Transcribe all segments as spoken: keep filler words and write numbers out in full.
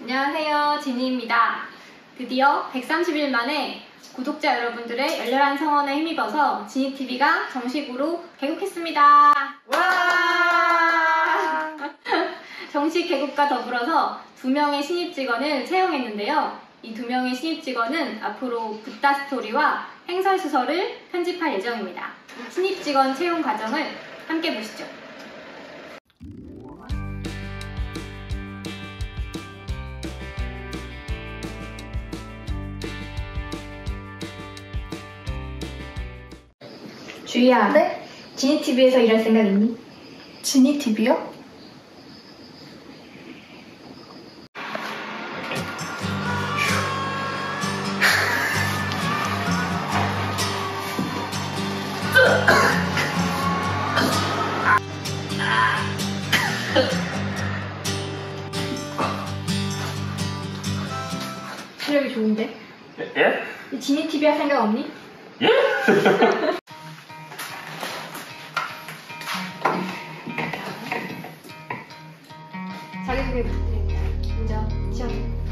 안녕하세요, 지니입니다. 드디어 백삼십 일 만에 구독자 여러분들의 열렬한 성원에 힘입어서 지니티비가 정식으로 개국했습니다. 와! 정식 개국과 더불어서 두 명의 신입 직원을 채용했는데요. 이 두 명의 신입 직원은 앞으로 붓다 스토리와 행설수설을 편집할 예정입니다. 신입 직원 채용 과정을 함께 보시죠. 주희야, 네? 지니티비에서 일할 생각 있니? 지니티비요? 체력이 좋은데? 예? 지니티비 할 생각 없니? 예? 자기소개 부탁드립니다. 먼저 지원.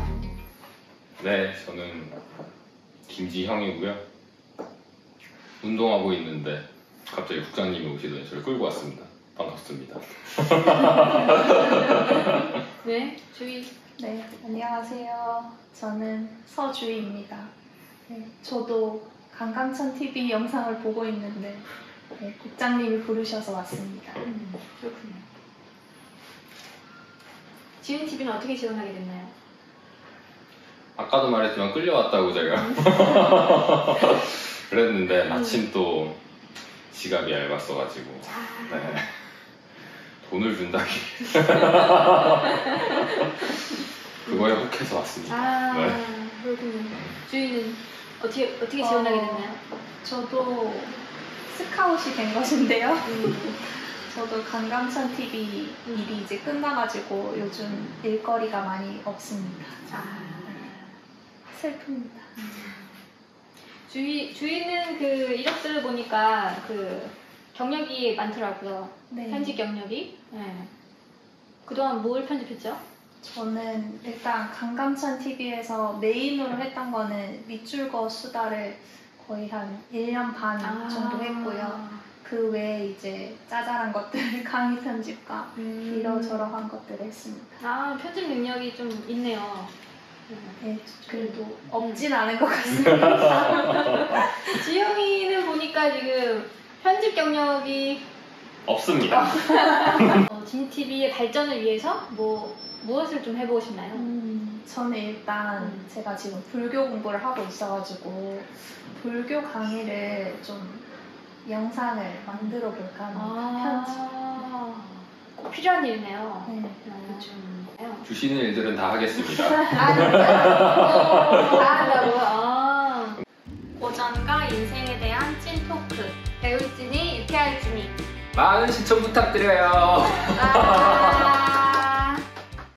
네, 저는 김지형이고요. 운동하고 있는데 갑자기 국장님이 오시더니 저를 끌고 왔습니다. 반갑습니다. 네, 주희. 네, 안녕하세요. 저는 서주희입니다. 네, 저도 강강천티비 영상을 보고 있는데 네, 국장님이 부르셔서 왔습니다. 음, 그렇군요. 지니티비는 어떻게 지원하게 됐나요? 아까도 말했지만 끌려왔다고 제가 그랬는데 마침 또 지갑이 얇았어가지고 네. 돈을 준다기 그거에 혹해서 왔습니다. 아, 네. 그렇군요. 주희는 어떻게, 어떻게 지원하게 어, 됐나요? 저도 스카웃이 된 것인데요. 음. 저도 강강천티비 일이 이제 끝나가지고 요즘 일거리가 많이 없습니다. 아, 슬픕니다. 주희, 주희는 그 이력서를 보니까 그 경력이 많더라고요. 네. 편집 경력이. 네. 그동안 뭘 편집했죠? 저는 일단 강강천티비에서 메인으로 했던 거는 밑줄거 수다를 거의 한 일 년 반 아. 정도 했고요. 그 외에 이제 짜잘한 것들, 강의 편집과 음. 이러저러한 것들을 했습니다. 아, 편집 능력이 좀 있네요. 네, 그래도 없진 않은 것 같습니다. 지영이는 보니까 지금 편집 경력이 없습니다. 어, 지니티비의 발전을 위해서 뭐 무엇을 좀 해보고 싶나요? 음, 저는 일단 음. 제가 지금 불교 공부를 하고 있어가지고 불교 강의를 좀 영상을 만들어 볼까 합니다. 편집. 아, 꼭 필요한 일이네요. 네, 아, 좀. 주시는 일들은 다 하겠습니다. 아, 진짜요? 다 한다고요? 아. 고전과 인생에 대한 찐 토크. 배울 지니, 유쾌할 지니. 많은 시청 부탁드려요. 아.